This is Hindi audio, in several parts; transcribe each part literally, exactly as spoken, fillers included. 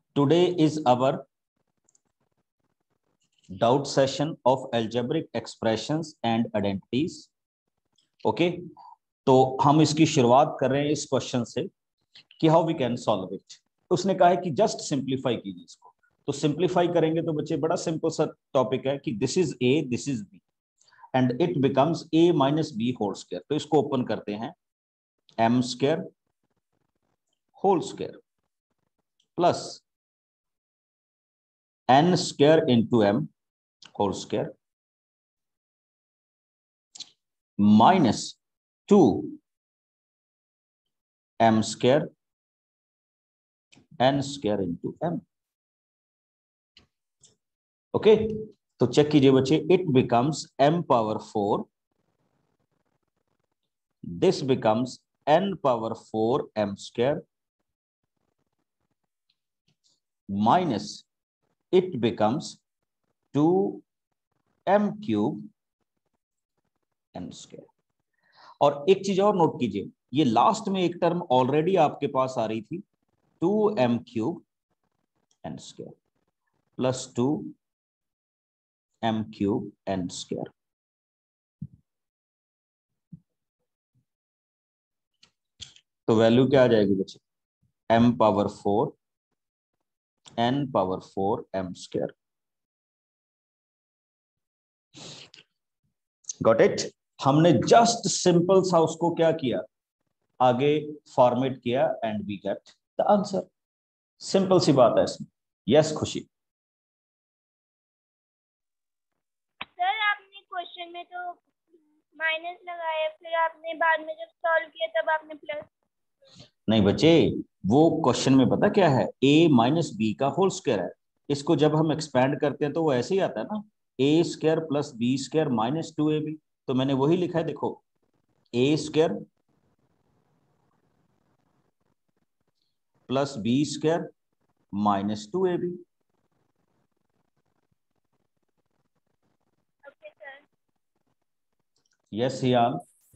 Today is our doubt session of algebraic expressions and identities. Okay, तो हम इसकी शुरुआत कर रहे हैं इस क्वेश्चन से कि how we can solve it. उसने कहा है कि जस्ट सिंप्लीफाई कीजिए इसको, तो सिंप्लीफाई करेंगे तो बच्चे बड़ा सिंपल सा टॉपिक है कि this is A, this is B and it becomes A minus B whole square. तो इसको ओपन करते हैं, M square whole square plus N square into M whole square minus two M square N square into M. Okay, तो चेक कीजिए बच्चे, it becomes M power four, this becomes N power four M square minus it becomes two M cube N square. और एक चीज और नोट कीजिए, ये लास्ट में एक टर्म ऑलरेडी आपके पास आ रही थी, two M cube N square plus two M cube N square. तो वैल्यू क्या आ जाएगी बच्चे, M power four N power four M square. Got it. हमने जस्ट सिंपल सा उसको क्या किया, आगे फॉर्मेट किया and we get the answer. Simple सी बात है इसमें। यस खुशी। सर आपने क्वेश्चन में तो माइनस लगाया, फिर आपने बाद में जब सॉल्व किया तब आपने प्लस। नहीं बच्चे, वो क्वेश्चन में पता क्या है, a माइनस बी का होल स्क्वायर है। इसको जब हम एक्सपैंड करते हैं तो वो ऐसे ही आता है ना, ए square plus B square minus two A B. तो मैंने वही लिखा है, देखो, A square plus B square minus two A B. Okay sir. Yes हियाल।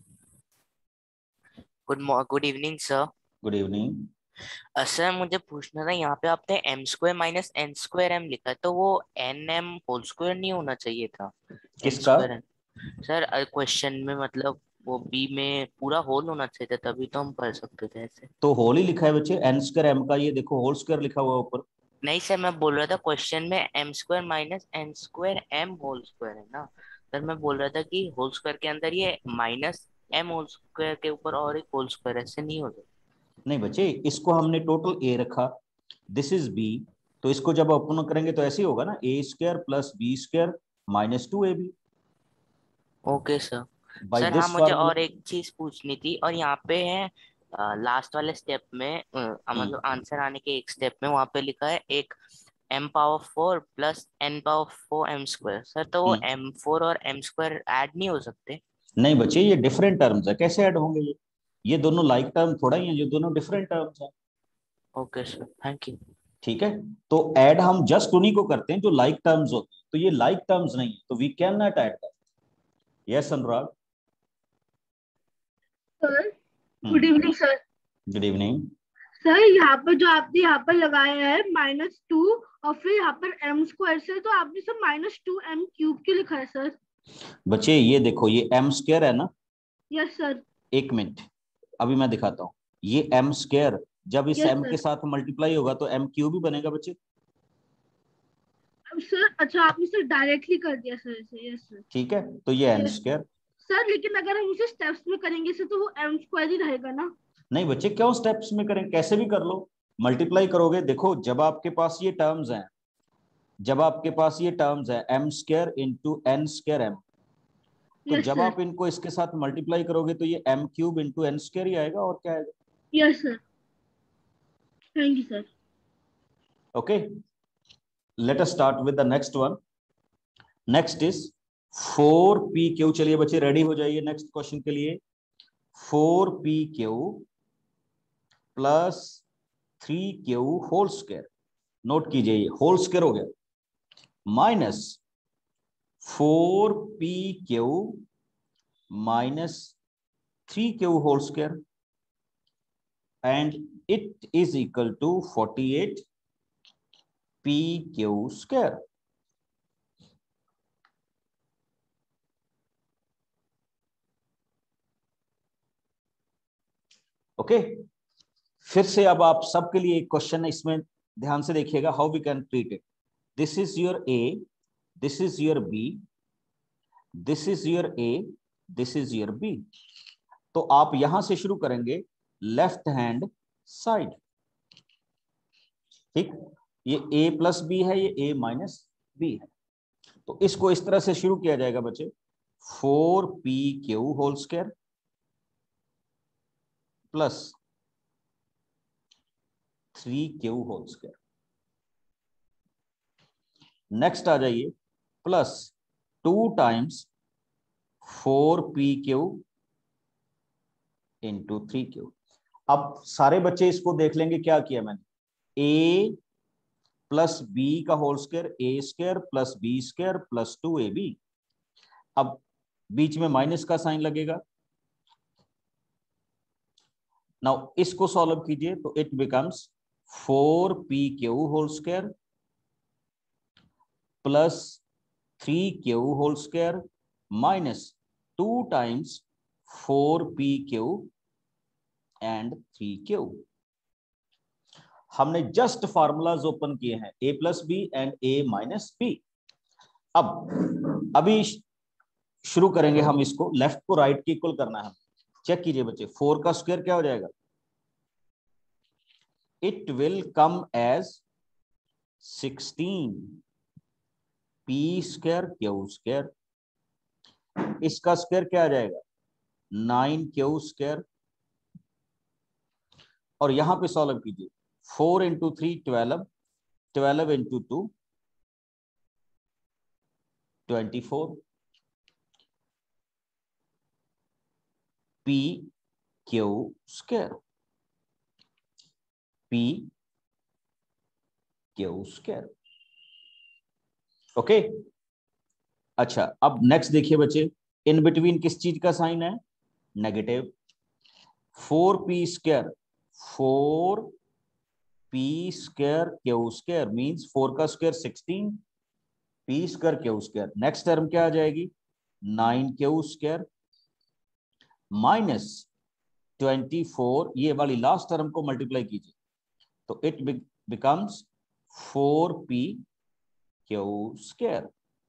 Good good evening sir. Good evening. Sir मुझे पूछना था, यहाँ पे आपने M square minus N square M लिखा है, तो वो एन एम होल स्क्वायर नहीं होना चाहिए था? किसका? सर क्वेश्चन में मतलब वो बी में पूरा होल होना चाहिए था, तभी तो हम पढ़ सकते थे ऐसे। तो होल ही लिखा है बच्चे, एन स्क्वायर एम का, ये देखो होल स्क्वायर लिखा हुआ ऊपर। नहीं सर, मैं बोल रहा था क्वेश्चन में M square minus N square M whole square है ना सर। मैं बोल रहा था कि होल स्क्वायर के अंदर ये माइनस एम होल स्क्वायर के ऊपर और एक होल स्क्वायर, ऐसे नहीं हो सकता। नहीं बच्चे, इसको हमने टोटल ए रखा, दिस इज बी, तो इसको जब ओपन करेंगे तो ऐसे ही होगा ना, ए square plus B square minus two A B. Okay sir. Bye sir हाँ, दिस मुझे फार्मूला। और एक चीज पूछनी थी, और यहाँ पे है लास्ट वाले स्टेप में, अ, मतलब आंसर आने के एक स्टेप में वहां पे लिखा है एक M power four plus N power four M square. Sir तो वो एम फोर और एम स्क्वायर ऐड नहीं हो सकते? नहीं बच्चे, ये डिफरेंट टर्म्स है, कैसे ऐड होंगे ये ये दोनों लाइक टर्म थोड़ा ही है, ये दोनों डिफरेंट टर्म्स है। Okay sir, thank you. ठीक है, तो ऐड हम जस्ट उन्हीं को करते हैं जो लाइक टर्म्स होते हैं, तो ये लाइक टर्म्स नहीं है, तो we can not add that. Yes Anurag. Sir good evening sir. Good evening. Sir यहाँ पर जो आपने यहाँ पर लगाया है माइनस टू और फिर यहाँ पर एम स्क्वायर से, तो आपने sir minus two M cube क्यों लिखा है सर? बच्चे ये देखो, ये एम स्क्वायर है ना। Yes sir. एक मिनट, अभी मैं दिखाता हूँ। ये एम स्क्वायर जब इस यस एम के सर। साथ मल्टीप्लाई होगा तो एम क्यूब ही बनेगा बच्चे। अब सर अच्छा आपने सर डायरेक्टली कर दिया सर इसे। Yes sir. ठीक है, तो ये एन यस स्क्वायर। सर, लेकिन अगर हम उसे स्टेप्स में करेंगे सर तो वो एम स्क्वायर ही रहेगा ना? नहीं बच्चे, क्यों स्टेप्स में करें, कैसे भी कर लो। मल्टीप्लाई करोगे, देखो जब आपके पास ये टर्म्स हैं, जब आपके पास ये टर्म्स है m square into n square m, तो यस जब सर। आप इनको इसके साथ मल्टीप्लाई करोगे तो ये m cube into n square ही आएगा, और क्या आएगा। Yes sir, thank you sir. Okay, let us start with the next one. Next is four p q. चलिए बच्चे रेडी हो जाइए नेक्स्ट क्वेश्चन के लिए। Four p q plus three q whole square, note कीजिए ये होल स्क्वायर हो गया, minus four p q minus three q whole square and it is equal to forty eight p q square. Okay, फिर से अब आप सबके लिए एक क्वेश्चन है, इसमें ध्यान से देखिएगा, how we can treat it. This is your a, this is your b, this is your a, this is your b. तो आप यहां से शुरू करेंगे लेफ्ट हैंड साइड, ठीक। ये a प्लस बी है, ये a माइनस बी है। तो इसको इस तरह से शुरू किया जाएगा बच्चे, four p q whole square plus three q whole square. Next आ जाइए, plus two times four p q into three q. अब सारे बच्चे इसको देख लेंगे क्या किया मैंने, a प्लस बी का whole square, a square plus B square plus two A b. अब बीच में माइनस का साइन लगेगा। नाउ इसको सॉल्व कीजिए तो it becomes four p q whole square plus three q whole square minus two times four p q and three q. हमने जस्ट फार्मूलाज ओपन किए हैं, a plus b and a minus b. अब अभी शुरू करेंगे हम इसको, लेफ्ट को राइट की इक्वल करना है। चेक कीजिए बच्चे, फोर का स्क्वायर क्या हो जाएगा, it will come as sixteen p square q square. इसका स्क्वायर क्या आ जाएगा, नाइन क्यू स्क्वायर। और यहां पे सॉल्व कीजिए, four into three twelve, twelve into two twenty four p q square, p q square. Okay, अच्छा अब नेक्स्ट देखिए बच्चे, इन बिटवीन किस चीज का साइन है, negative. Four p square, four p square q square means four का square sixteen, p square q square. Next term क्या आ जाएगी, nine q square minus twenty four, ये वाली लास्ट टर्म को मल्टीप्लाई कीजिए तो it becomes four p q square.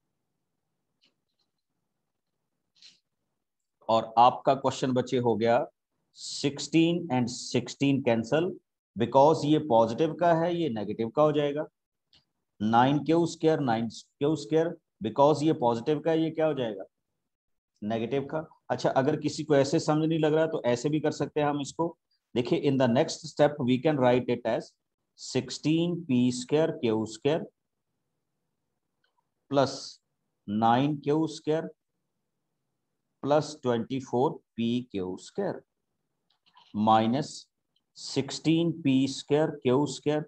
और आपका क्वेश्चन बच्चे हो गया sixteen and sixteen cancel, because ये पॉजिटिव का है, ये नेगेटिव का हो जाएगा। Nine q square, nine q square, because ये पॉजिटिव का है, ये क्या हो जाएगा, नेगेटिव का। अच्छा, अगर किसी को ऐसे समझ नहीं लग रहा तो ऐसे भी कर सकते हैं हम इसको। देखिए, in the next step we can write it as sixteen p square q square plus nine q square plus twenty four p q square minus sixteen p square q square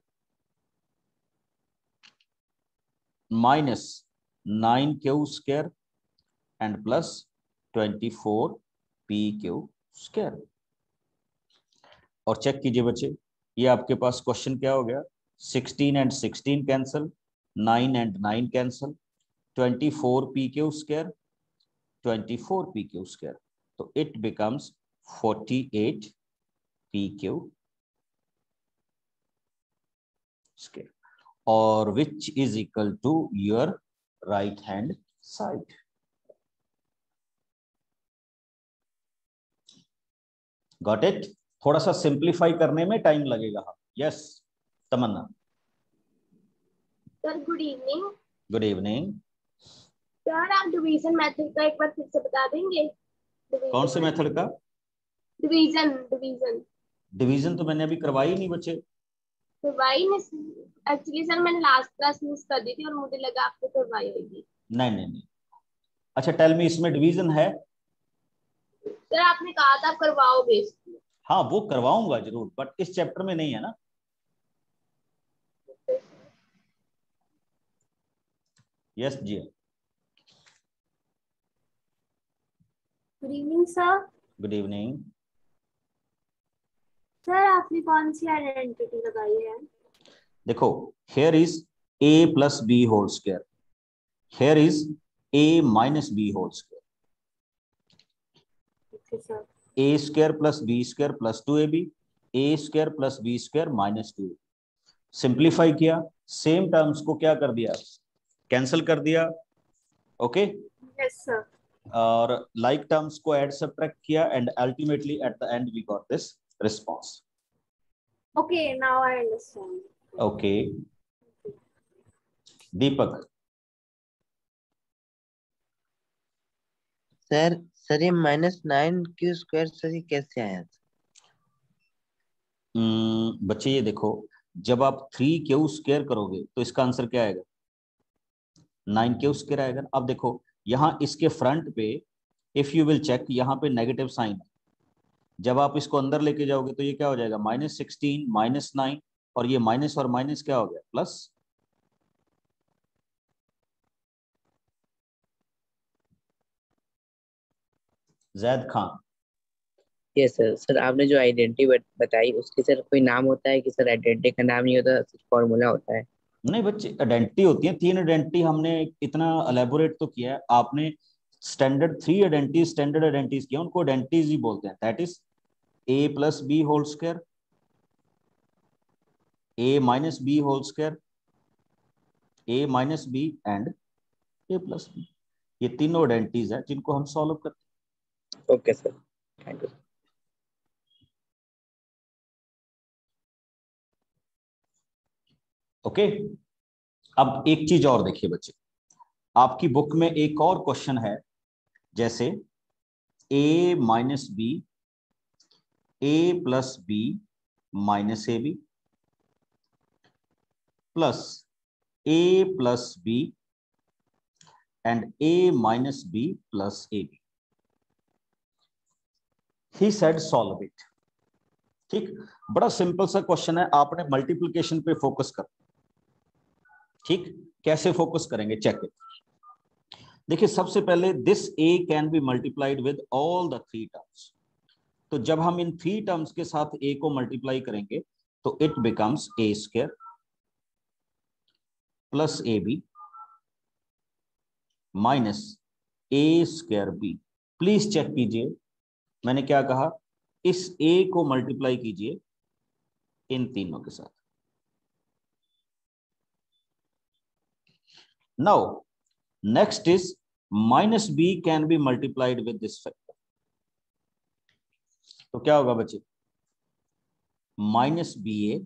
minus nine q square and plus twenty four p q square. और चेक कीजिए बच्चे, ये आपके पास क्वेश्चन क्या हो गया, sixteen and sixteen cancel, nine and nine cancel, twenty four p q square, twenty four p q square. तो it becomes forty eight p q square, और which is equal to your right hand side. Got it. थोड़ा सा सिंप्लीफाई करने में टाइम लगेगा। Yes Tamanna. Sir good evening. Good evening. Sir आप डिवीजन मेथड का एक बार फिर से बता देंगे। कौन से मेथड का? डिवीजन डिवीजन डिवीजन तो मैंने अभी करवाई नहीं बच्चे। करवाई नहीं एक्चुअली सर, मैंने लास्ट क्लास मिस कर दी थी और मुझे लगा आपको करवाई होगी। नहीं नहीं नहीं। अच्छा टेल मी, इसमें डिवीजन है? सर आपने कहा था आप करवाओगे। हाँ वो करवाऊंगा जरूर, बट इस चैप्टर में नहीं है ना। यस जी। Good evening sir. Good evening. Sir आपने कौन सी आइडेंटिटी लगाई है? देखो, here is a plus b whole square. Here is a minus b whole square. Okay, sir. a square plus b square plus two A b, a square plus b square minus two A b. Simplify किया, सेम टर्म्स को क्या कर दिया, कैंसिल कर दिया. Okay okay? Yes, sir. और लाइक like टर्म्स को ऐड सब्ट्रैक्ट किया and ultimately at the end we got this response. Okay, now I understand. Okay Deepak. Sir sir ये minus nine q square sir ये कैसे आया? hmm, बच्चे ये देखो, जब आप थ्री क्यू स्क्वायर करोगे तो इसका आंसर क्या आएगा, नाइन क्यू स्क्वायर आएगा. अब देखो यहाँ इसके फ्रंट पे इफ यू विल चेक, यहाँ पे नेगेटिव साइन है. जब आप इसको अंदर लेके जाओगे तो ये क्या हो जाएगा, माइनस सिक्सटीन माइनस नाइन, और ये माइनस और माइनस क्या हो गया, plus. Zaid Khan. Yes sir. Sir आपने जो आइडेंटिटी बताई उसके सर कोई नाम होता है कि सर आइडेंटिटी का नाम नहीं होता, सिर्फ फॉर्मूला होता है? नहीं बच्चे, आइडेंटिटी होती है, तीन आइडेंटिटी हमने इतना एलेबोरेट तो किया है. आपने standard three identity standard identities किया, उनको आइडेंटिटीज ही बोलते हैं. That is a plus b whole square, a minus B whole square, a minus b and a plus b. ये तीनों आइडेंटिटीज है जिनको हम सॉल्व करते हैं. Okay sir, thank you. Okay okay? अब एक चीज और देखिए बच्चे, आपकी बुक में एक और क्वेश्चन है, जैसे a minus b, a plus b minus a b, plus a plus b and a minus b plus a b. He said solve it. ठीक, बड़ा सिंपल सा क्वेश्चन है, आपने मल्टीप्लिकेशन पे फोकस कर. ठीक, कैसे फोकस करेंगे, चेक इट. देखिए सबसे पहले this a can be multiplied with all the three terms. तो जब हम इन थ्री टर्म्स के साथ a को मल्टीप्लाई करेंगे तो it becomes a square plus a b minus a square b. Please check कीजिए, मैंने क्या कहा, इस a को मल्टीप्लाई कीजिए इन तीनों के साथ. Now next is minus b can be multiplied with this factor. तो क्या होगा बच्चे, minus b a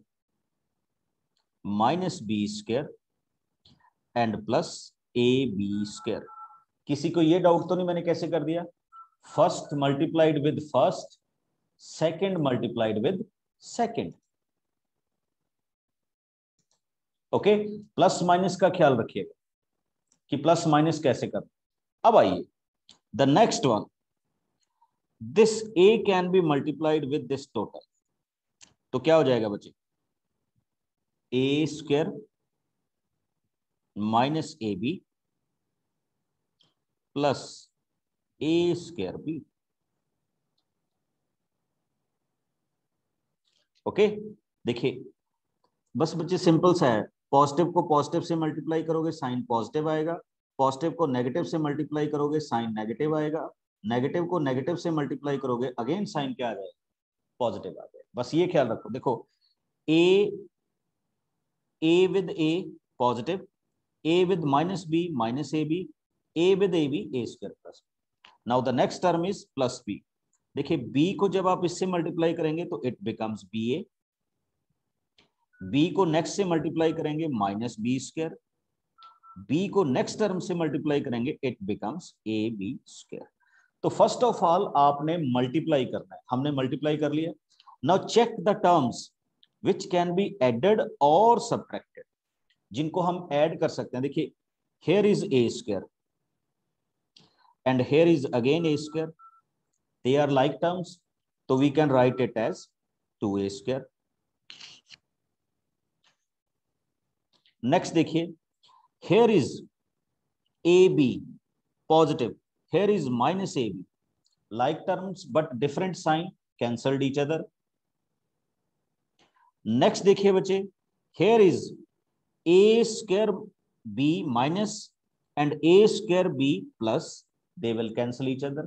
minus b square and plus a b square. किसी को ये डाउट तो नहीं मैंने कैसे कर दिया, first multiplied with first, second multiplied with second. Okay, plus minus का ख्याल रखिएगा कि प्लस माइनस कैसे कर. अब आइए the next one, this a can be multiplied with this total. तो क्या हो जाएगा बच्चे, a square minus a b plus a square b. Okay, देखिए बस बच्चे सिंपल सा है, पॉजिटिव को पॉजिटिव से मल्टीप्लाई करोगे साइन पॉजिटिव आएगा, पॉजिटिव को नेगेटिव से मल्टीप्लाई करोगे साइन नेगेटिव आएगा, नेगेटिव को नेगेटिव से मल्टीप्लाई करोगे अगेन साइन क्या आ जाएगा, पॉजिटिव आ जाएगा. बस ये ख्याल रखो. देखो a a with a positive, a with minus b minus a b, a with a b a square plus. Now the next term is plus b. देखिए b को जब आप इससे मल्टीप्लाई करेंगे तो it becomes b a, b को नेक्स्ट से मल्टीप्लाई करेंगे माइनस बी स्क्वायर, b को नेक्स्ट टर्म से मल्टीप्लाई करेंगे it becomes a b square. तो फर्स्ट ऑफ ऑल आपने मल्टीप्लाई करना है, हमने मल्टीप्लाई कर लिया. Now check the terms which can be added और सब्ट्रैक्टेड, जिनको हम ऐड कर सकते हैं. देखिए here is a square and here is again a square, they are like terms, so we can write it as two a square. next देखिए, here is ab positive, here is minus ab, like terms but different sign, cancelled each other. next देखिए बच्चे, here is a square b minus and a square b plus, they will cancel each other.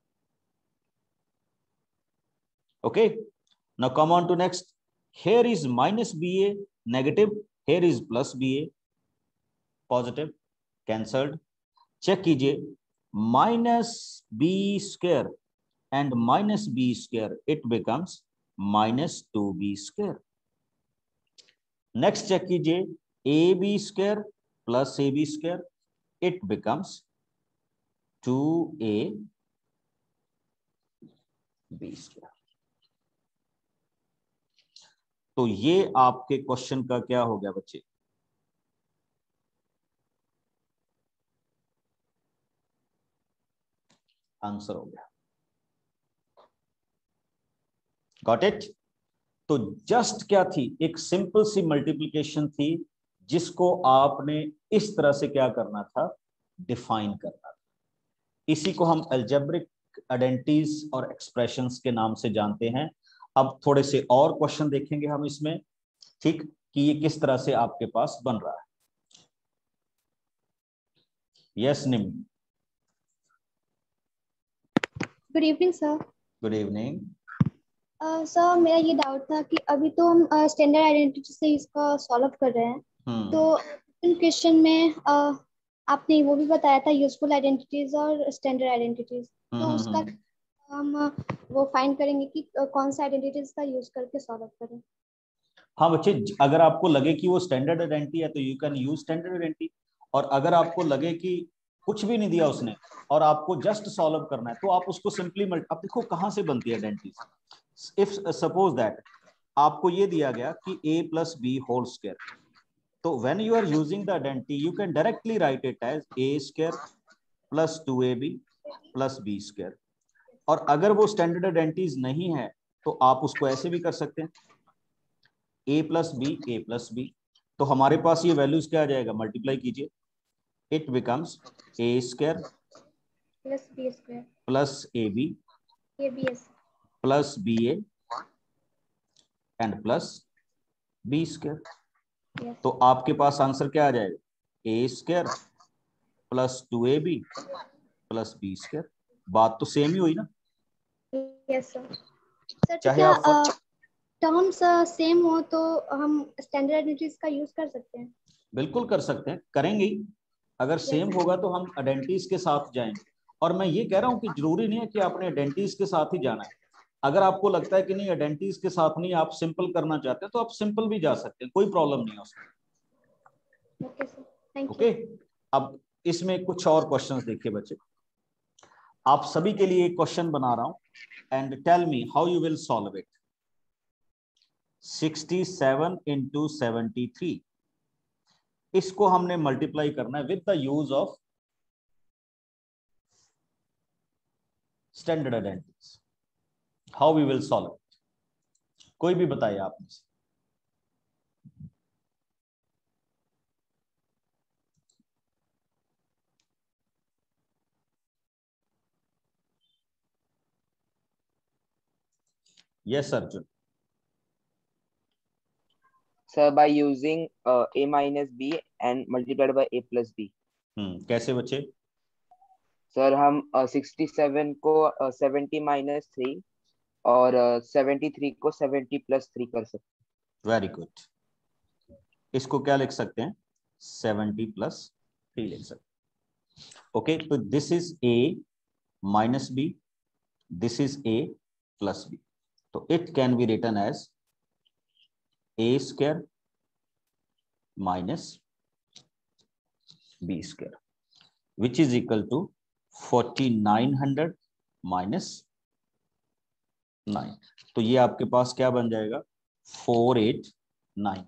Okay, now come on to next. Here is minus ba negative, here is plus ba positive, cancelled. Check कीजिए, minus b square and minus b square, it becomes minus two b square. Next check कीजिए, ab square plus ab square, it becomes two a b square. तो ये आपके क्वेश्चन का क्या हो गया बच्चे? आंसर हो गया. Got it? तो जस्ट क्या थी, एक सिंपल सी मल्टीप्लिकेशन थी जिसको आपने इस तरह से क्या करना था, डिफाइन करना था. इसी को हम अलजेब्रिक आइडेंटिटीज और एक्सप्रेशंस के नाम से जानते हैं. अब थोड़े से और क्वेश्चन देखेंगे हम इसमें, ठीक, कि ये किस तरह से आपके पास बन रहा है. Yes Nim. Good evening sir. Good evening. Sir uh, मेरा ये डाउट था कि अभी तो हम स्टैंडर्ड uh, आइडेंटिटी से इसका सॉल्व कर रहे हैं. hmm. तो इन क्वेश्चन में uh, आपने वो भी बताया था यूजफुल आइडेंटिटीज और स्टैंडर्ड आइडेंटिटीज. hmm. तो उसका हम uh, वो फाइंड करेंगे कि uh, कौन सा आइडेंटिटीज का यूज करके सॉल्व करें. हाँ बच्चे, अगर आपको लगे कि वो स्टैंडर्ड आइडेंटिटी है तो you can use standard identity, और अगर आपको लगे कि कुछ भी नहीं दिया उसने और आपको जस्ट सॉल्व करना है तो आप उसको सिंपली मल्टी. अब देखो कहां से बनती है आइडेंटिटीज. इफ सपोज दैट आपको ये दिया गया कि a plus b whole square, तो when you are using the identity you can directly write it as a square plus two A b plus B square. और अगर वो स्टैंडर्ड आइडेंटिटीज नहीं है तो आप उसको ऐसे भी कर सकते हैं, a plus b a plus b. तो हमारे पास ये वैल्यूज क्या आ जाएगा, मल्टीप्लाई कीजिए, it becomes a square plus B square plus a b a b s plus b a and plus B square. तो आपके पास आंसर क्या आ जाएगा, a square plus two A b plus B square. बात तो सेम ही हुई ना. Yes sir. सर चाहे क्या आप टर्म्स सेम हो तो हम स्टैंडर्ड आइडेंटिटीज का यूज कर सकते हैं? बिल्कुल कर सकते हैं, करेंगे ही. अगर सेम होगा तो हम आइडेंटिटीज के साथ जाएंगे. और मैं ये कह रहा हूं कि जरूरी नहीं है कि आपने आइडेंटिटीज के साथ ही जाना है. अगर आपको लगता है कि नहीं आइडेंटिटीज के साथ नहीं, आप सिंपल करना चाहते हैं तो आप सिंपल भी जा सकते हैं, कोई प्रॉब्लम नहीं है उसमें. Okay sir, thank you. Okay, अब इसमें कुछ और क्वेश्चंस देखिए बच्चे. आप सभी के लिए एक क्वेश्चन बना रहा हूं and tell me how you will solve it. Sixty seven into seventy three, इसको हमने मल्टीप्लाई करना है with the use of standard identities. How we will solve it, कोई भी बताइए आप में से. Yes Arjun. Sir, by using uh, a minus b and multiplied by a plus b. Hmm कैसे बच्चे? सर हम सिक्सटी सेवन को सेवेंटी माइनस थ्री और सेवेंटी थ्री को सेवेंटी प्लस थ्री कर सकते हैं. Very good. इसको क्या लिख सकते हैं, सेवेंटी प्लस थ्री लिख सकते हैं. ओके, तो this is a minus b, this is a plus b. तो it can be written as a square minus b square which is equal to forty nine hundred minus nine. तो ये आपके पास क्या बन जाएगा, four eight nine.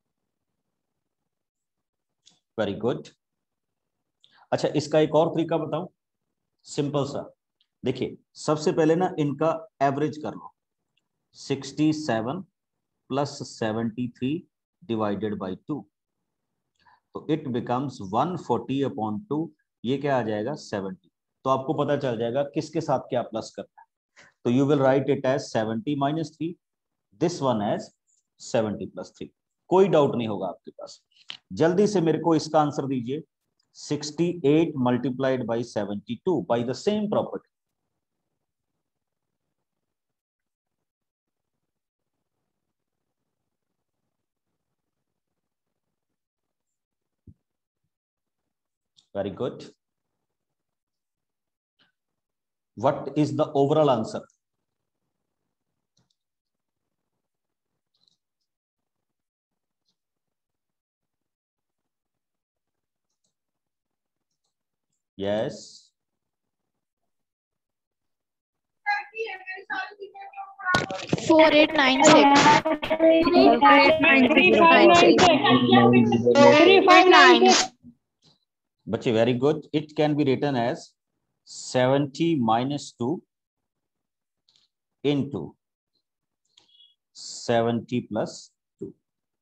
Very good. अच्छा, इसका एक और तरीका बताऊं, सिंपल सा. देखिए सबसे पहले ना इनका एवरेज कर लो. Sixty seven plus seventy three divided by two, तो it becomes one forty upon two. ये क्या आ जाएगा, सेवेंटी. तो आपको पता चल जाएगा किसके साथ क्या प्लस करना है. तो you will write it as seventy minus three, this one as seventy plus three. कोई डाउट नहीं होगा आपके पास। जल्दी से मेरे को इसका आंसर दीजिए। Sixty eight multiplied by seventy two by the same property. Very good. What is the overall answer? Yes. Four eight nine six. Three five nine. बच्चे very good. It can be written as seventy minus two into seventy plus two.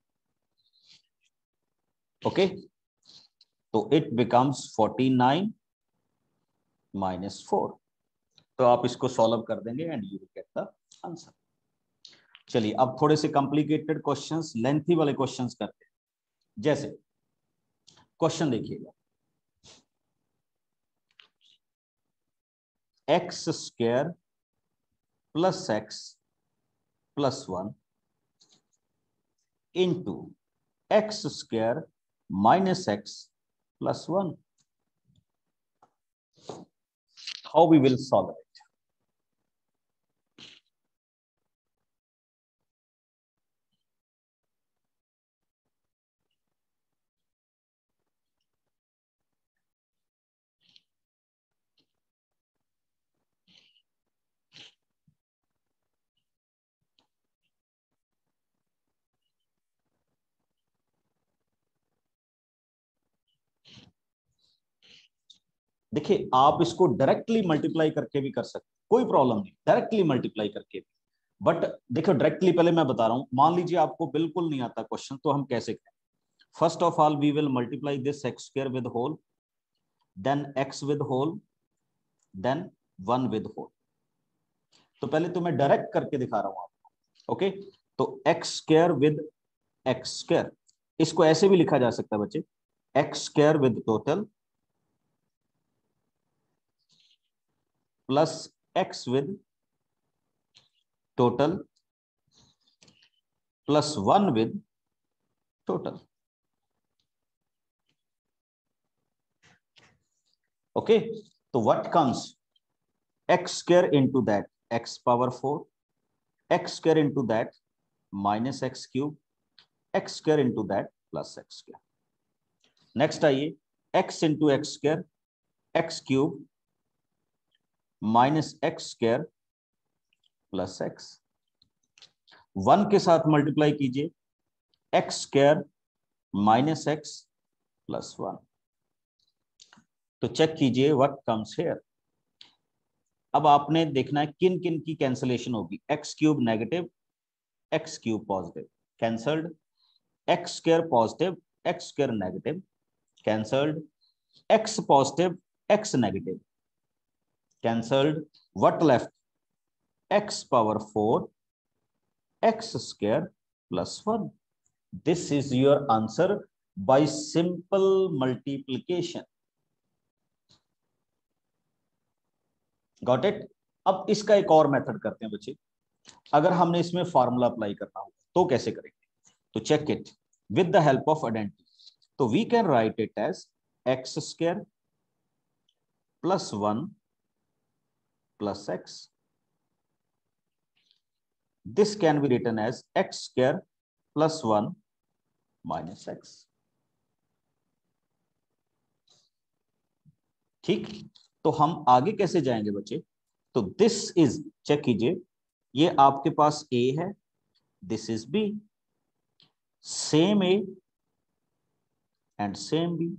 Okay. तो it becomes forty-nine minus four. तो आप इसको सॉल्व कर देंगे and you will get the answer. चलिए अब थोड़े से कॉम्प्लिकेटेड क्वेश्चंस, लेंथी वाले क्वेश्चंस करते हैं। जैसे क्वेश्चन देखिएगा, x square plus x plus one into x square minus x plus one. How we will solve it? देखिए आप इसको डायरेक्टली मल्टीप्लाई करके भी कर सकते, कोई प्रॉब्लम नहीं, डायरेक्टली मल्टीप्लाई करके भी। बट देखो डायरेक्टली पहले मैं बता रहा हूं, मान लीजिए आपको बिल्कुल नहीं आता क्वेश्चन, तो हम कैसे करें? First of all we will multiply this x square with whole, then x with whole, then one with whole. तो पहले तो मैं डायरेक्ट करके दिखा रहा हूं आपको। ओके, तो x square with x square, इसको ऐसे भी लिखा जा सकता है बच्चे, x square with total plus x with total plus one with total. Okay, तो what comes x square into that x power four, x square into that minus x cube, x square into that plus x square. Next आइए, x into x square x cube minus x square plus x, one के साथ मल्टीप्लाई कीजिए, x square minus x plus one. तो चेक कीजिए व्हाट कम्स हियर। अब आपने देखना है किन किन की कैंसलेशन होगी। X cube negative, x cube positive, cancelled. X square positive, x square negative, cancelled. X positive, x negative, cancelled. What left? X power four, x square plus one. This is your answer by simple multiplication. Got it? अब इसका एक और मेथड करते हैं बच्चे। अगर हमने इसमें फार्मूला अप्लाई करना हो तो कैसे करेंगे? तो check it with the help of identity. तो we can write it as x square plus one plus x. This can be written as x square plus one minus x. ठीक, तो हम आगे कैसे जाएंगे बच्चे? तो दिस इज, चेक कीजिए, ये आपके पास a है, this is b, same a and same b।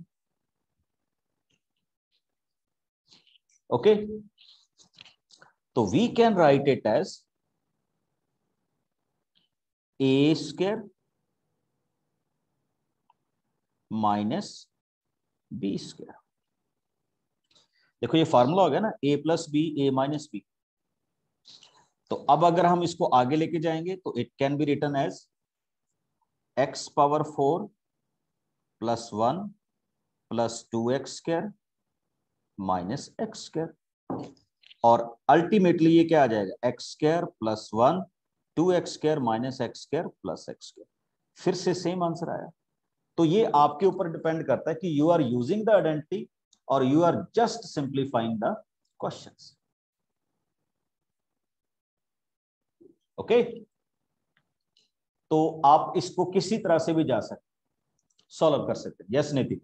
Okay, तो we can write it as a square minus b square। देखो ये फार्मूला हो गया ना, a plus b, a minus b. तो अब अगर हम इसको आगे लेके जाएंगे तो it can be written as x power four plus one plus two x square minus x square, और अल्टीमेटली ये क्या आ जाएगा, x square plus one two x square minus x square plus x square. फिर से सेम आंसर आया। तो ये आपके ऊपर डिपेंड करता है कि you are using the identity और you are just simplifying the questions. Okay, तो आप इसको किसी तरह से भी जा सकते, सॉल्व कर सकते हैं। यस नितिका।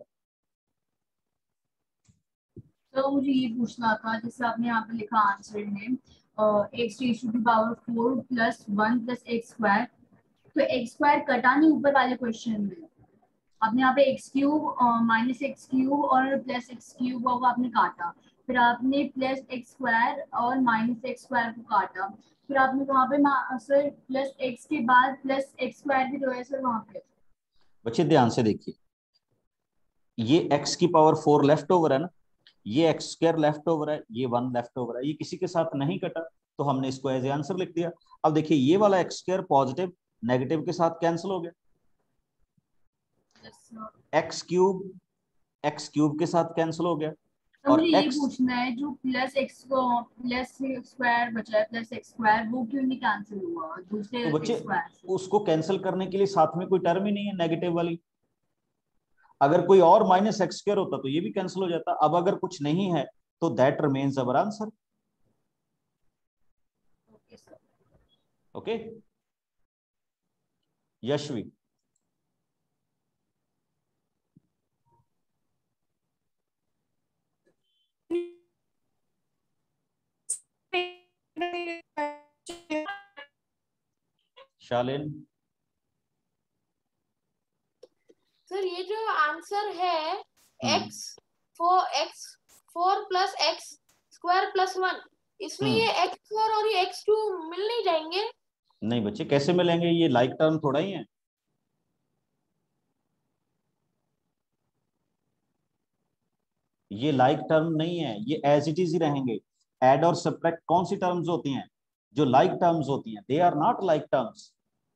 तो मुझे ये पूछना था, जैसे आपने यहाँ पे लिखा आंसर में x raise to the power four plus one plus x square, तो एक्स स्क्वायर कटा नहीं ऊपर वाले क्वेश्चन में। आपने यहाँ पे x cube minus x cube और प्लस एक्स क्यूब को आपने काटा, फिर आपने प्लस एक्स स्क्वायर और माइनस एक्स स्क्वायर को काटा, फिर आपने वहाँ पे सर प्लस एक्स के बाद प्लस एक्स स्क्वायर भी तो है सर वहाँ पे। बच्चे ध्यान से देखिए, ये एक्स की पावर फोर लेफ्ट ओवर है ना, ये एक्स स्क्वायर लेफ्ट ओवर है, ये वन लेफ्ट ओवर है, ये किसी के साथ नहीं कटा तो हमने इसको एज ए आंसर लिख दिया। अब देखिए ये वाला एक्स स्क्वायर पॉजिटिव नेगेटिव के साथ कैंसिल हो गया, एक्स क्यूब एक्स क्यूब के साथ कैंसिल हो गया, तो और मुझे ये x पूछना है जो प्लस एक्स को प्लस स्क्वायर बचा है प्लस एक्स स्क्वायर वो क्यों नहीं कैंसिल हुआ दूसरे तो बच्चे स्क्वायर से? उसको कैंसिल करने के लिए साथ में कोई टर्म ही नहीं है नेगेटिव वाली। अगर कोई और माइनस एक्स स्क्वायर होता तो ये भी कैंसिल हो जाता। अब अगर कुछ नहीं है तो that remains our answer. Okay, Yashvi. Shalin. Sir ये जो आंसर है x four x four plus x square plus one, इसमें ये एक्स फोर और ये एक्स टू मिल नहीं जाएंगे? नहीं बच्चे, कैसे मिलेंगे, ये लाइक टर्म थोड़ा ही है। ये लाइक टर्म नहीं है, ये एज इट इज ही रहेंगे। एड और सब्ट्रैक्ट कौन सी टर्म्स होती हैं, जो लाइक टर्म्स होती हैं, they are not like terms.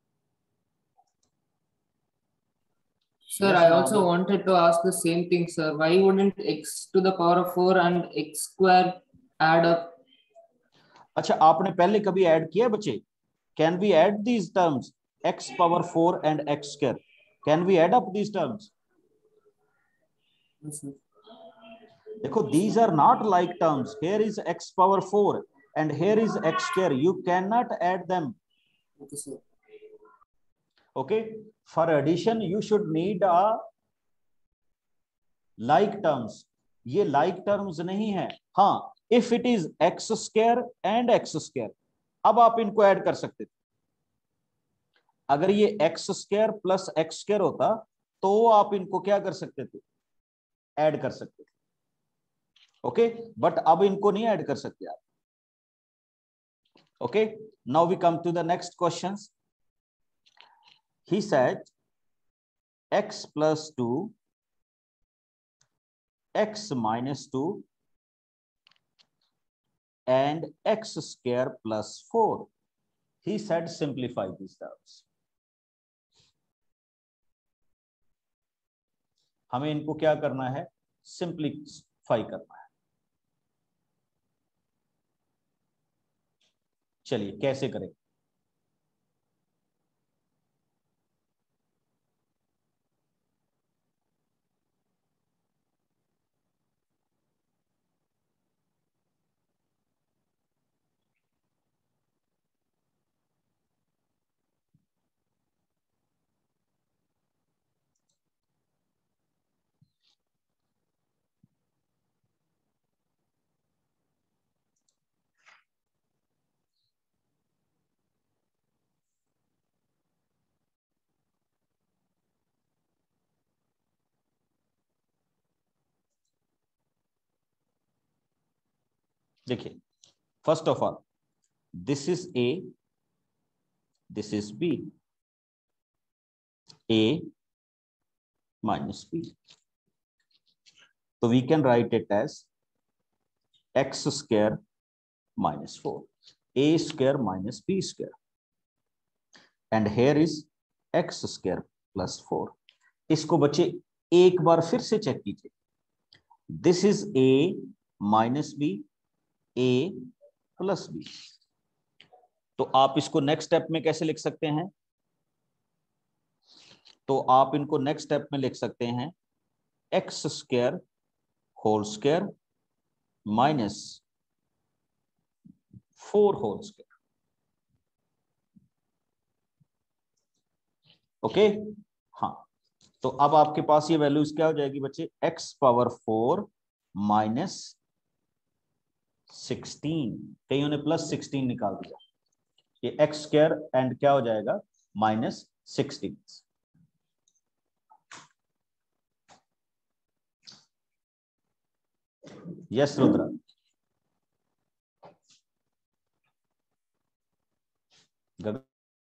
Sir, Yes, I ma'am. also wanted to ask the same thing, sir. Why wouldn't x to the power of four and x square add up? अच्छा, आपने पहले कभी ऐड किया बच्चे? Can we add these terms, x power four and x square, can we add up these terms? Yes, sir. देखो, these are not like terms. Here is x power four and here is x square. You cannot add them. Okay, sir. Okay. For addition, you should need a like terms. ये like terms नहीं है। हाँ, if it is x square and x square, अब आप इनको ऐड कर सकते थे। अगर ये x square plus x square होता तो आप इनको क्या कर सकते थे, ऐड कर सकते थे। ओके, बट अब इनको नहीं ऐड कर सकते आप। Okay, now we come to the next question. He said x plus two x minus two and x square plus four. He said simplify this terms. हमें इनको क्या करना है, सिंप्लीफाई करना है। चलिए कैसे करें। देखिए, first of all this is A, this is b, a minus b, तो we can write it as x square minus four, a square minus b square, and here is x square plus four. इसको बच्चे एक बार फिर से चेक कीजिए, this is a minus b, a plus b. तो आप इसको नेक्स्ट स्टेप में कैसे लिख सकते हैं? तो आप इनको नेक्स्ट स्टेप में लिख सकते हैं x square whole square minus four whole square. Okay, हाँ, तो अब आपके पास ये वैल्यूज क्या हो जाएगी बच्चे? X power four minus sixteen, कईयों ने प्लस सिक्सटीन निकाल दिया, ये एक्स स्क्वायर एंड क्या हो जाएगा? Minus sixteen. Yes Rudra. Gagan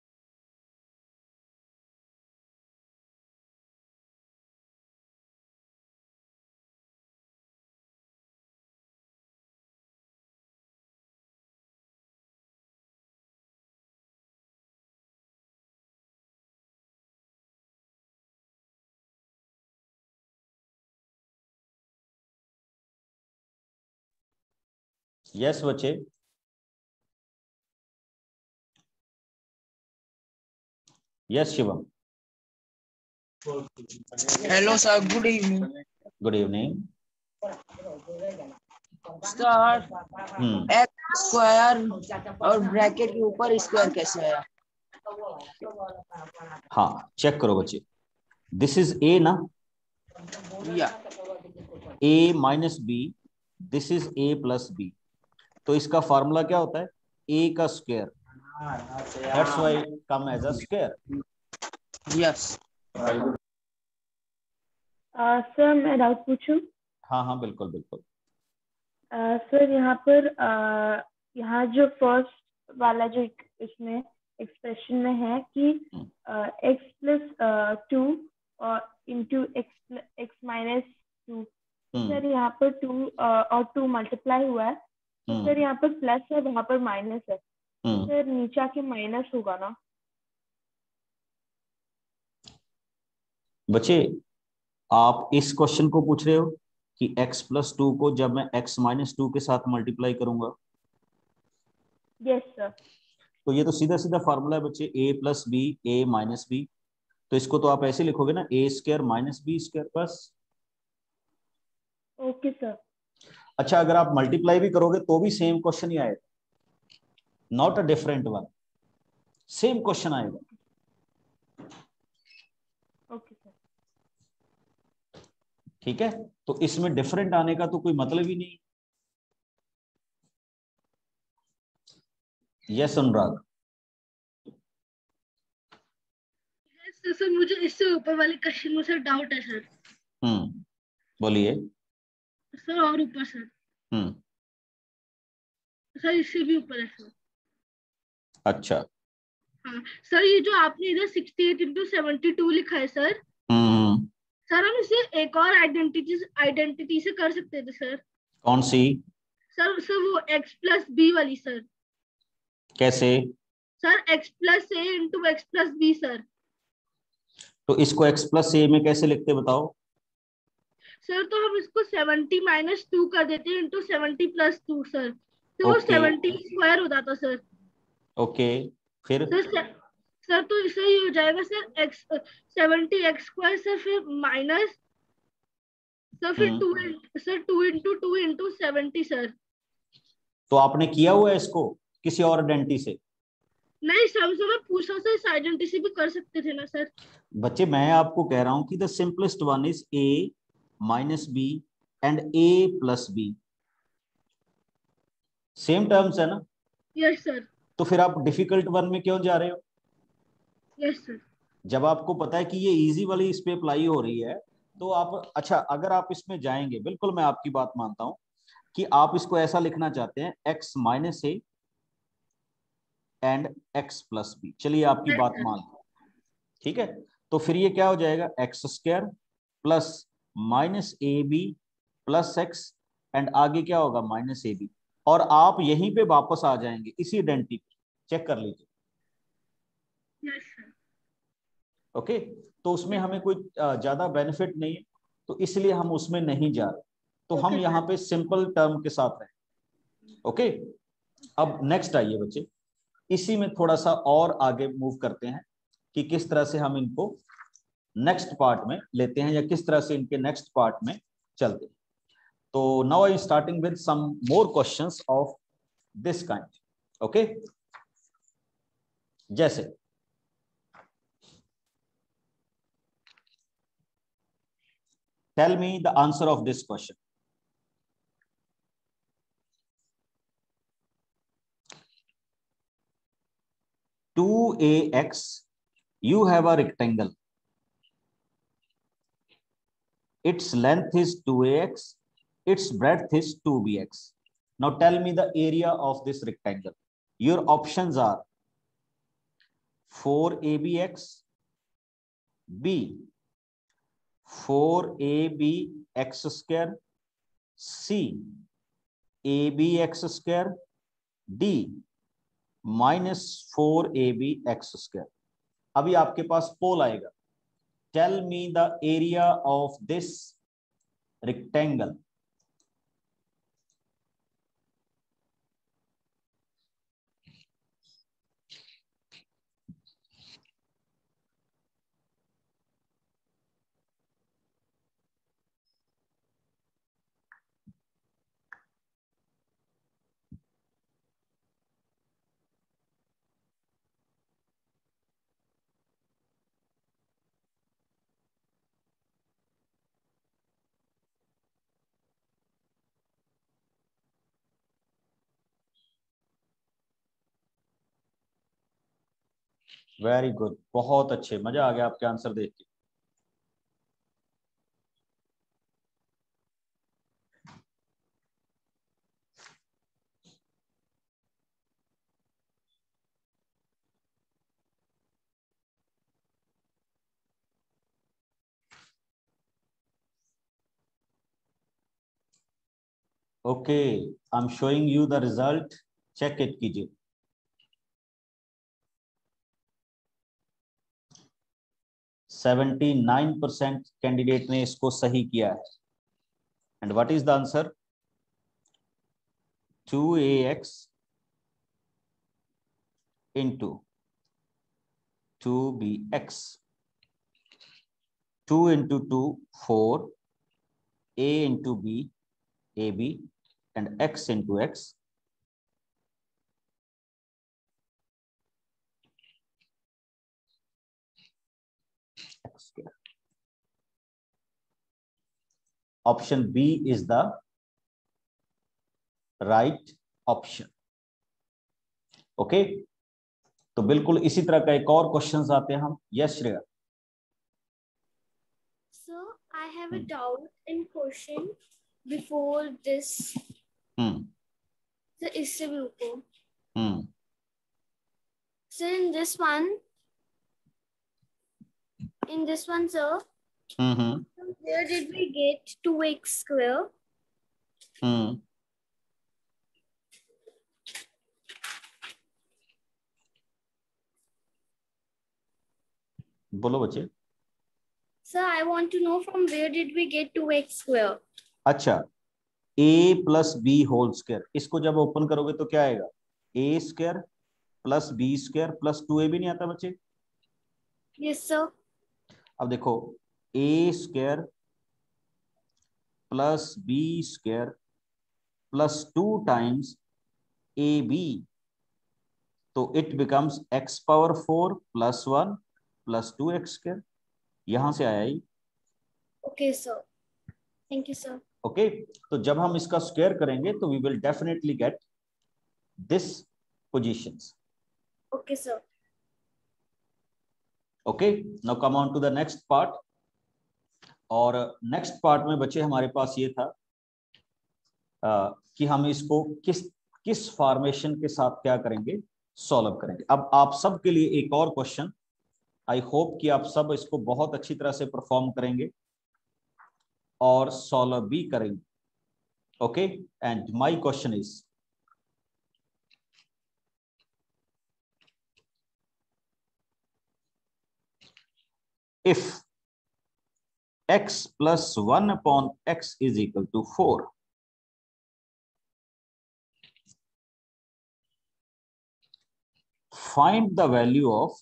yes बच्चे। Yes Shivam. Hello sir, good evening. Good evening sir. X square और ब्रैकेट के ऊपर स्क्वायर कैसे है? हाँ, चेक करो बच्चे, दिस इज ए ना, या a minus b, this is a plus b. तो इसका फॉर्मूला क्या होता है? ए का square, that's why come as a square. Yes sir, मैं डाउट पूछूं? हाँ हाँ बिल्कुल बिल्कुल। सर uh, यहाँ पर uh, यहाँ जो फर्स्ट वाला जो इसमें एक्सप्रेशन में है कि एक्स प्लस टू और into x x minus two, sir यहाँ पर टू uh, और टू मल्टीप्लाई हुआ है, तो सर यहाँ पर प्लस है, वहाँ पर माइनस है, सर नीचे आके माइनस होगा ना? बच्चे आप इस क्वेश्चन को पूछ रहे हो कि x प्लस टू को जब मैं x माइनस टू के साथ मल्टीप्लाई करूंगा? Yes sir. तो ये तो सीधा सीधा फार्मूला है बच्चे, a plus b, a minus b. तो इसको तो आप ऐसे लिखोगे ना, ए स्क्वायर माइनस बी स्क्वायर, बस। Okay sir. अच्छा, अगर आप मल्टीप्लाई भी करोगे तो भी सेम क्वेश्चन ही आएगा, not a different one, same question आएगा। Okay sir. ठीक है, तो इसमें डिफरेंट आने का तो कोई मतलब ही नहीं। यस अनुराग। सर सर मुझे इससे ऊपर वाले क्वेश्चन में सर डाउट है सर। हम्म बोलिए सर। और ऊपर सर। हम्म सर इससे भी ऊपर है सर। अच्छा। हाँ सर, ये जो आपने इधर sixty eight into seventy two लिखा है सर, हम्म सर हम इसे एक और आइडेंटिटी आइडेंटिटी से कर सकते थे सर। कौन सी? सर सर वो x प्लस बी वाली सर। कैसे? Sir x plus a into x plus b sir. तो इसको x प्लस ए में कैसे लिखते बताओ? सर तो हम इसको सेवेंटी माइनस टू कर देते हैं into seventy plus two sir, तो वो ओके सेवेंटी स्क्वायर हो जाता सर। ओके, फिर? सर सर तो इससे ही हो जाएगा sir, x seventy x square sir, फिर माइनस सर, फिर two sir two into two into seventy sir. तो आपने किया हुआ है इसको किसी और आइडेंटिटी से? नहीं सर, सर मैं पूछ रहा हूँ सर, इस आइडेंटिटी से भी कर सकते थे ना सर। बच्चे मैं आपको कह रहा हूं कि the simplest one is a minus b and a plus b, same terms है ना? Yes sir. तो फिर आप डिफिकल्ट वन में क्यों जा रहे हो? Yes sir. जब आपको पता है कि ये इजी वाली इस पे अप्लाई हो रही है तो आप, अच्छा अगर आप इसमें जाएंगे, बिल्कुल मैं आपकी बात मानता हूं कि आप इसको ऐसा लिखना चाहते हैं x minus a and x plus b, चलिए आपकी बात मान लो, ठीक है। तो फिर ये क्या हो जाएगा? X square plus minus a b plus x and आगे क्या होगा? Minus a b. और आप यहीं पे वापस आ जाएंगे इसी आइडेंटिटी पे, चेक कर लीजिए। Yes sir. ओके, तो उसमें हमें कोई ज्यादा बेनिफिट नहीं है, तो इसलिए हम उसमें नहीं जा रहे, तो हम यहाँ पे सिंपल टर्म के साथ रहे। ओके, अब नेक्स्ट आइए बच्चे, इसी में थोड़ा सा और आगे मूव करते हैं कि किस तरह से हम इनको नेक्स्ट पार्ट में लेते हैं या किस तरह से इनके नेक्स्ट पार्ट में चलते हैं। तो now I starting with some more questions of this kind. Okay, जैसे tell me the answer of this question. two A X, you have a rectangle. Its length is two A X, its breadth is two B X. Now tell me the area of this rectangle. Your options are four A B X, B, four A B X square, C, A B X square, D, minus four a b x square. अभी आपके पास पोल आएगा, tell me the area of this rectangle. Very good, बहुत अच्छे, मजा आ गया आपके आंसर देख के। Okay, I am showing you the result, check it कीजिए। सेवेंटी नाइन परसेंट कैंडिडेट ने इसको सही किया है। And what is the answer? Two a x into two b x, two into two four, a into b, ab, and x into x, x square. Option B is the right option. Okay, तो बिल्कुल इसी तरह का एक और क्वेश्चन आते हैं हम। Yes Shreya. So I have a doubt in question before this. Hmm. So इससे भी रुको। Hmm. So in this one, in this one, sir, Mm-hmm. where did we get two x square? Hmm. बोलो बच्चे। Sir, I want to know from where did we get two x square? अच्छा, a plus b whole square, इसको जब ओपन करोगे तो क्या आएगा? a square plus B square plus two A b नहीं आता बच्चे? Yes, sir. अब देखो, a square plus B square plus two times a B, तो it becomes x power four plus one plus two x square. यहां से आया ही। Okay, sir. Thank you, sir. Okay, तो जब हम इसका स्क्वायर करेंगे तो we will definitely get this positions. Okay, sir. Okay, now come on to the next part. और नेक्स्ट पार्ट में बच्चे हमारे पास ये था आ, कि हम इसको किस किस फॉर्मेशन के साथ क्या करेंगे, सॉल्व करेंगे। अब आप सब के लिए एक और क्वेश्चन, आई होप कि आप सब इसको बहुत अच्छी तरह से परफॉर्म करेंगे और सॉल्व भी करेंगे। Okay, and my question is, if x plus one upon x is equal to four, find the value of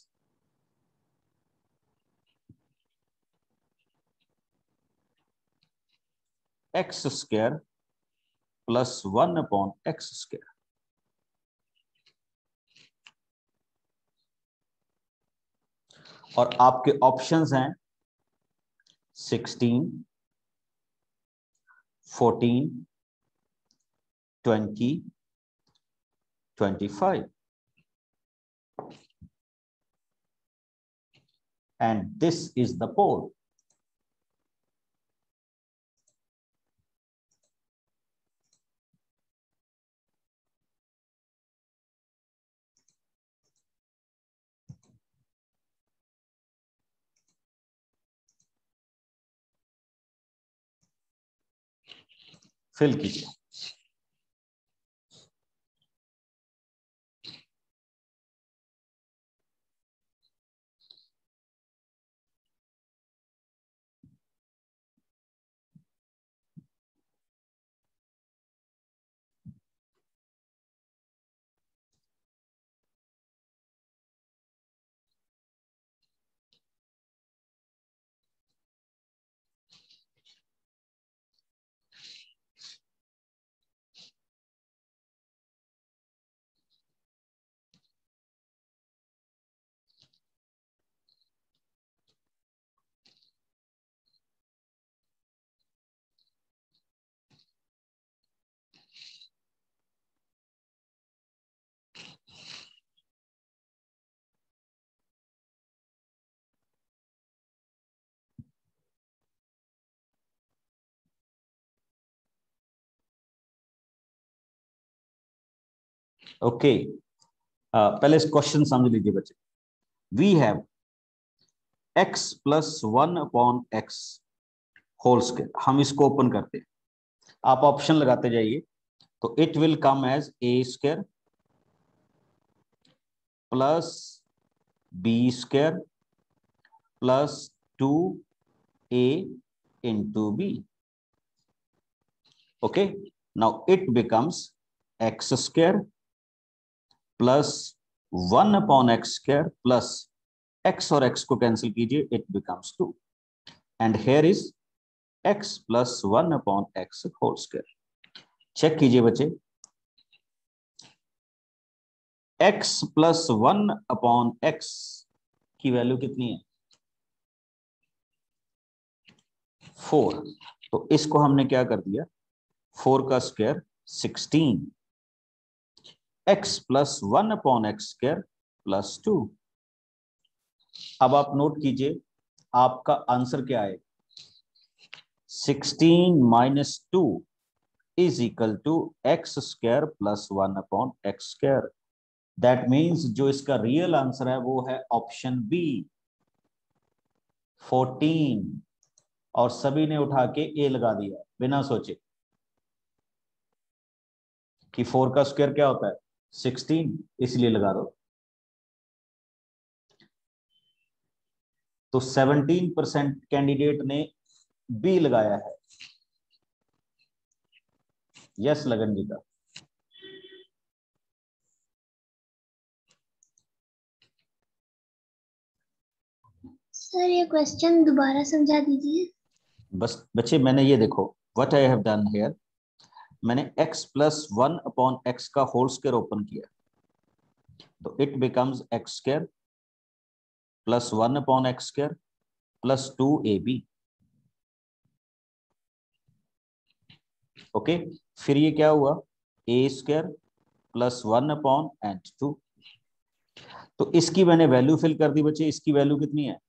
x square plus one upon x square. और आपके ऑप्शंस हैं sixteen, fourteen, twenty, twenty five. And this is the pole. Fill कीजिए. ओके, पहले इस क्वेश्चन समझ लीजिए बच्चे. We have x plus one upon x whole square. हम इसको ओपन करते हैं, आप ऑप्शन लगाते जाइए. तो it will come as a square plus B square plus two a into b. Okay, now it becomes x square plus one upon x square plus x और एक्स को कैंसिल कीजिए, it becomes two. And here is x plus one upon x whole square. Check कीजिए बच्चे, x plus one upon x की वैल्यू कितनी है? फोर. तो इसको हमने क्या कर दिया, फोर का square sixteen. X plus one upon x square plus two. अब आप नोट कीजिए आपका आंसर क्या है. Sixteen minus two is equal to x square plus one upon x square. That means जो इसका रियल आंसर है वो है ऑप्शन बी, फोर्टीन. और सभी ने उठा के ए लगा दिया बिना सोचे कि फोर का स्क्वायर क्या होता है सिक्सटीन, इसलिए लगा दो. तो सेवनटीन परसेंट कैंडिडेट ने बी लगाया है. यस लगन जी का. सर ये क्वेश्चन दोबारा समझा दीजिए. बस बच्चे मैंने ये देखो what I have done here, मैंने x plus one upon x का होल स्क्वायर ओपन किया. तो it becomes x square plus one upon x square plus two A B. Okay, फिर ये क्या हुआ, a square plus one upon and two. तो इसकी मैंने वैल्यू फिल कर दी बच्चे. इसकी वैल्यू कितनी है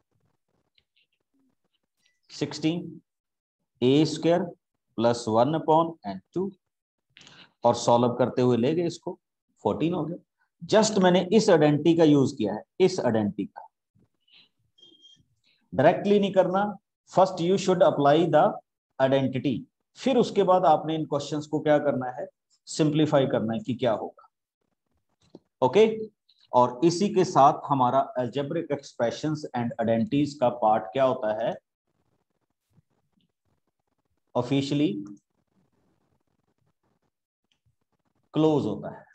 sixteen. A square plus one upon and two, और सॉल्व करते हुए ले गए इसको, फोर्टीन हो गया. जस्ट मैंने इस आइडेंटिटी का यूज किया है, इस आइडेंटिटी का. डायरेक्टली नहीं करना, first you should apply the identity, फिर उसके बाद आपने इन क्वेश्चंस को क्या करना है, सिंप्लीफाई करना है कि क्या होगा. ओके, और इसी के साथ हमारा अलजेब्रिक एक्सप्रेशंस एंड आइडेंटिटीज का पार्ट क्या होता है, ऑफिशियली क्लोज होता है।